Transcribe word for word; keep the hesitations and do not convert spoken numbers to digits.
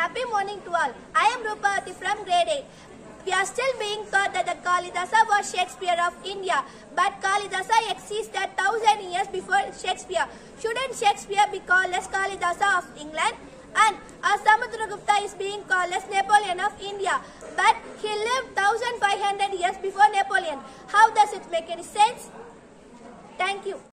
Happy morning to all. I am Rupati from grade eight. We are still being taught that the Kalidasa was Shakespeare of India, but Kalidasa existed thousand years before Shakespeare. Shouldn't Shakespeare be called as Kalidasa of England? And our Samudragupta is being called as Napoleon of India, but he lived one thousand five hundred years before Napoleon. How does it make any sense? Thank you.